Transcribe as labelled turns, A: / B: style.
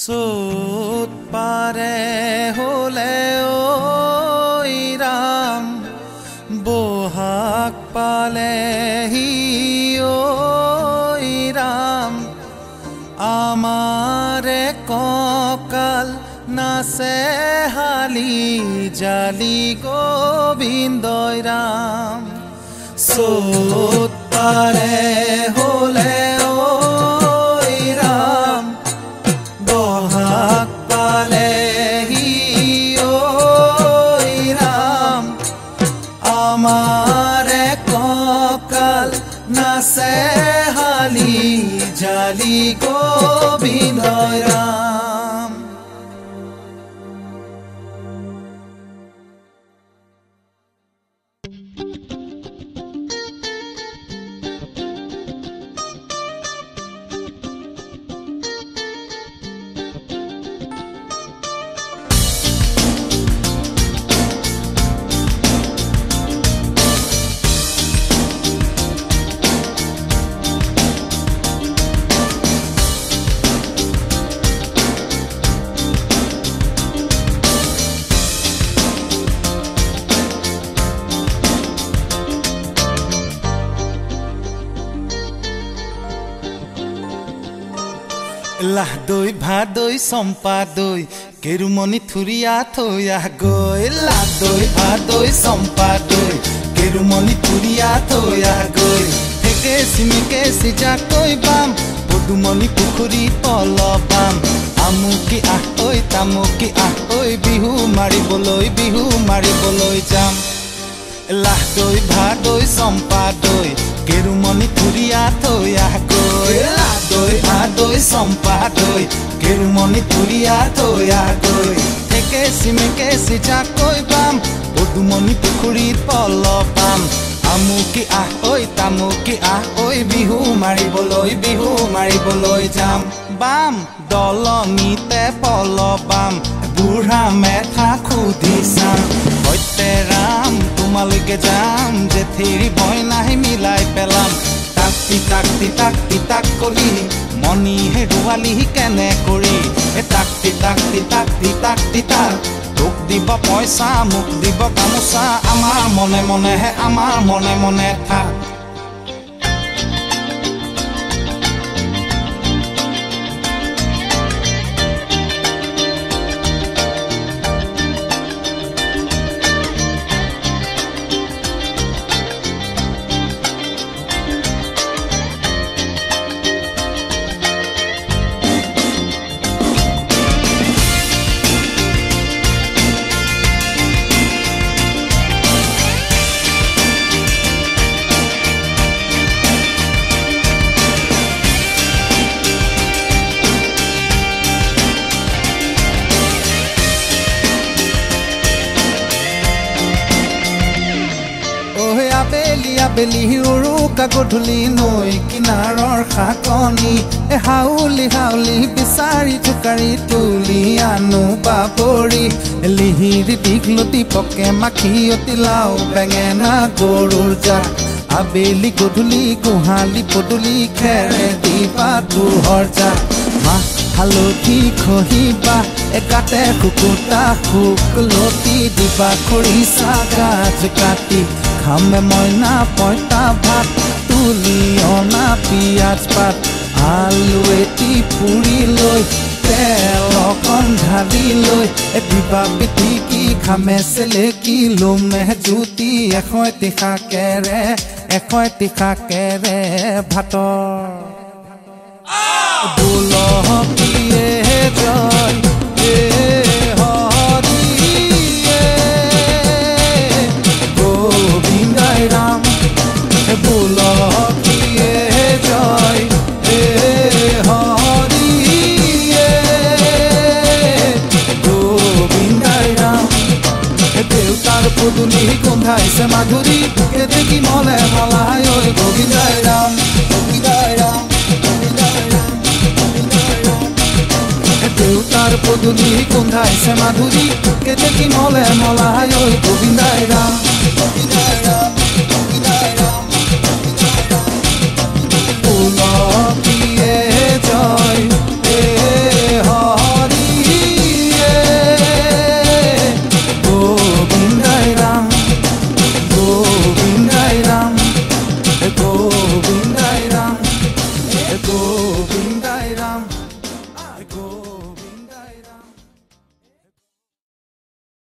A: চোত পাৰে হলে ঐ ৰাম বহাগ পালেহি ঐ ৰাম আমাৰে কঁকাল নাচে হালি জালি গোবিন্দই ৰাম চোত পাৰে হলে আমারে কঁকাল নাচে হালি জালি গোবিন্দই রাম লাহ দৈ ভাদৈ চম্পা দৈ কেৰুমণি থুৰিয়া থৈয়া গৈ লাহ দৈ ভাদৈ চম্পা দৈ কেৰুমণি থুৰিয়া থৈয়া গৈ থেকে চিমিকে সিজাকৈ বাম পদুমণি পুখুৰী তল বাম আমুকি আহ ঐ তামুকি আহ ঐ বিহু মাৰিবলৈ যাম লাহ দৈ ভাদৈ চম্পা দৈ কেৰুমণি থুৰিয়া থৈয়া গৈ লাহ দৈ ভাদৈ চম্পা দৈ কেৰুমণি থুৰিয়া থৈয়া গৈ থেকে চিমেকে সিজাকৈ বাম পদুমণি পুখুৰী তল বাম আমুকি আহ ঐ তামুকি আহ ঐ বিহু মাৰিবলৈ যাম বাম দলনিতে পল বাম বুঢ়া মেথা খুদি চাম সত্যে ৰাম তোমালৈকে যাম জেঠেৰি ভয় নাহি মিলাই পেলাম তাক কলি মনি হেৰুৱালি কেনে কৰি তাক তোক দিব পইচা মোক দিব গামোচা আমাৰ মনে থাক আবেলি উৰুকা গধূলি নৈ কিনাৰৰ খাকনি হাউলি বিচাৰি থুকাৰি তুলি আনো বাবৰি লিহিৰি দীঘলতি পকে মাখিয়তি লাও বেঙেনা গৰুৰ জাক আবেলি গধূলি গোহালি পদূলি খেৰে দিবা দুহৰ জাক মাহ হালধি খহিবা একাতে কুকুতা শুকলতি দিবা খৰিচা গাজ কাটি খামে মইনা পইতা ভাত তুলি অনা পিয়াজ পাত আলু এটি পুৰি লৈ তেল অকণ ঢালি লৈ দিবা পিটিকি খামে চেলেকি লোমে জুতি এশটি শাকেৰে ভাতৰ বুলকিয়ে জয় রাম বুলকিয়ে জয় হে হরি গোবিন্দাই ৰাম দেউতাৰ পদূলি গোন্ধাইছে মাধুৰী দেখি মলে মলাই ঐ গোবিন্দাই ৰাম দেউতাৰ পদূলি গোন্ধাইছে মাধুৰী দেখি মলে মলাই ঐ গোবিন্দাই ৰাম বুলকিয়ে জয়